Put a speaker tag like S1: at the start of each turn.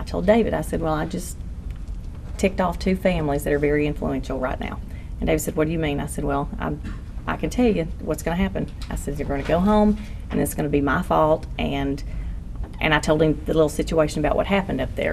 S1: told David, I said, well, I just ticked off 2 families that are very influential right now. And David said, what do you mean? I said, well, I can tell you what's going to happen. I said, you're going to go home, and it's going to be my fault. And I told him the little situation about what happened up there.